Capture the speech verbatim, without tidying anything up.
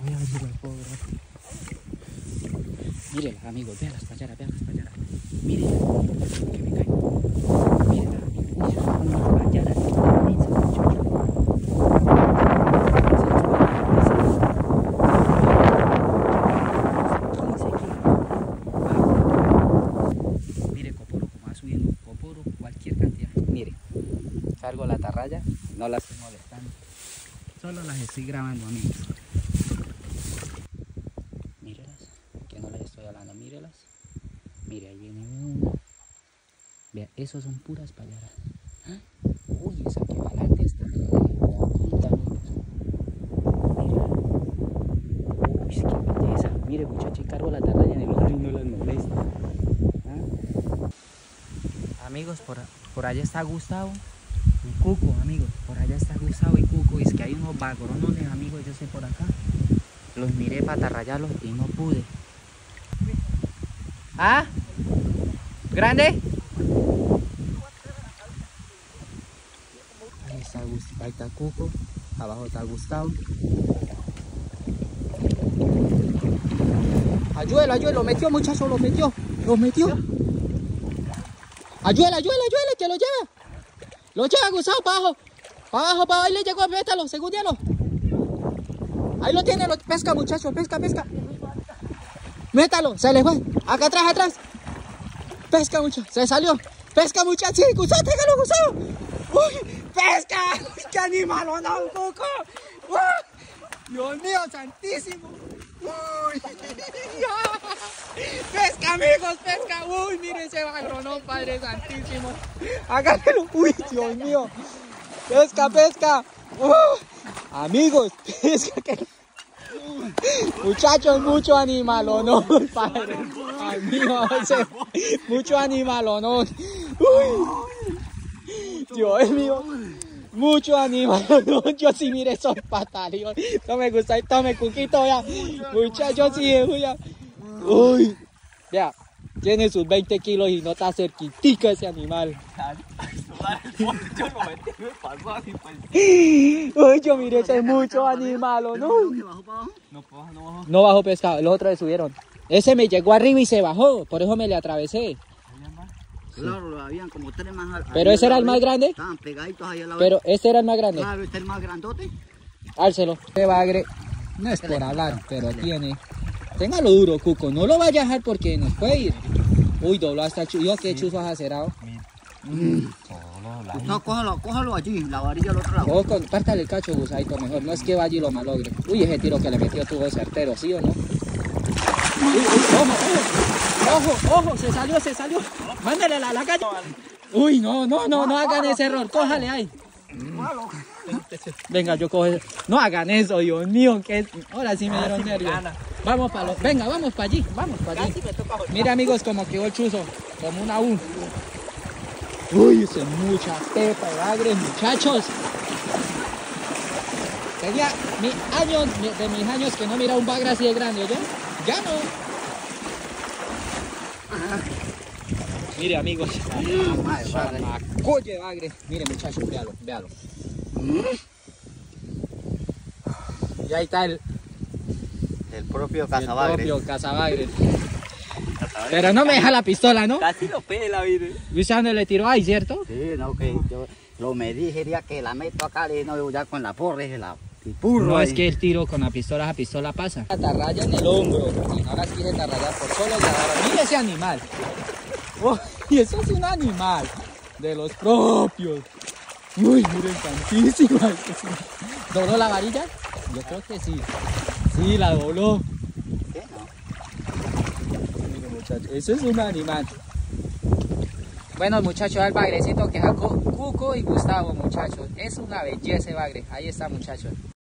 Vean si la puedo ver. Mírenlas, amigos, vean las payaras, vean las payaras. Mírenlas, que me caen. Mírenlas, amigos, son unas payaras inmensas, muchachos. Mire, Coporo como va subiendo, Coporo, cualquier cantidad. Mire, cargo la atarraya, no las estoy molestando. Solo las estoy grabando, amigos. Mírelas, que no les estoy hablando, mírelas. Mire, ahí viene una. Vea, esos son puras payaras. ¡Ah! Uy, esa que va adelante está. Punta, amigos. Mira. Uy, qué belleza. Mire, muchachos, cargo la atarraya en el hombro y no las molesta. ¿Ah? Amigos, por, por allá está Gustavo y Cuco, amigos. Por allá está Gustavo y Cuco. Y es que hay unos vagronones, amigos, yo sé por acá. Los miré para atarrayarlos y no pude. ¿Ah? ¿Grande? Ahí está, ahí está Cuco. Abajo está Gustavo. Ayúdelo, ayúdelo, lo metió, muchacho, lo metió. Lo metió. Ayúdelo, ayúdelo, ayúdelo, que lo lleva. Lo lleva Gustavo para abajo. Para abajo, para abajo, ahí le llegó, métalo, segundelo. Ahí lo tiene, lo pesca, muchacho, pesca, pesca. Métalo, se le fue. Acá atrás, atrás. Pesca, muchacho, se salió. Pesca, muchacho, sí, Gustavo, tráigalo, Gustavo. Uy, pesca. Uy, qué animal, no, Cuco. Uy, Dios mío, santísimo. Uy, pesca, amigos, pesca. Uy, mire ese bagronón, Padre santísimo. Háganlo. Uy, Dios mío. Pesca, pesca. Uh, amigos, pesca que... Muchachos, mucho animal honor, Padre. Amigo, ese, mucho animal honor. Uy, Dios mío. Mucho animal honor. Yo sí, mire, soy pataleón. No me gusta, tome Cuquito, ya. Muchachos, sí, ya. Uy, ya. Tiene sus veinte kilos y no está cerquitica ese animal. Uy, yo mire, ese es mucho animal, ¿o no? No bajó pescado, los otros le subieron. Ese me llegó arriba y se bajó, por eso me le atravesé. Claro, lo habían como tres más. Pero ese era el más grande. Estaban pegaditos ahí a la vez. Pero ese era el más grande. Claro, este es el más grandote. Álcelo. Este bagre no es por hablar, pero tiene. Téngalo duro, Cuco. No lo vaya a dejar porque nos puede ir. Uy, dobló hasta el chuzo. Yo qué chuzo has acerado. No, cójalo, cójalo allí, la varilla al otro lado. Ojo, con, pártale el cacho, Gusadito, mejor. No es que vaya y lo malogre. Uy, ese tiro que le metió tuvo certero, ¿sí o no? Uy, uy, ojo, ojo, ojo, ojo, se salió, se salió. Mándale la, la calle. Uy, no, no, no, no hagan ese error. Cójale ahí. Venga, yo cojo. No hagan eso, Dios mío, que es... Ahora sí me dieron nervios. Vamos para los... Venga, vamos para allí, vamos para allí. Mira, amigos, como quedó el chuzo, como una U. Uy, eso es mucha pepa de bagre, muchachos. Tenía mi años, de mis años que no mira un bagre así de grande, ¿yo? Ya no. Mire, amigos. Oye, bagre. Mire, muchachos, véalo, véalo. Y ahí está el... El propio cazabagre. El propio cazabagre. Pero no me deja la pistola, ¿no? Casi lo pela, mire. ¿Y usted dónde le tiró ahí, cierto? Sí, no, que yo lo medí, quería que la meto acá, y no, ya con la porra, y la y purro. No, ahí. es que el tiro con la pistola, esa pistola pasa. La atarraya en el hombro, y no las quiere atarrayar por solo grabar. Mire ese animal. Oh, y eso es un animal de los propios. Uy, miren, tantísima. ¿Dobló la varilla? Yo creo que sí. Sí, la dobló. ¿Qué? No. Miren, muchachos, eso es un animal. Bueno, muchachos, el bagrecito que sacó Cuco y Gustavo, muchachos. Es una belleza ese bagre. Ahí está, muchachos.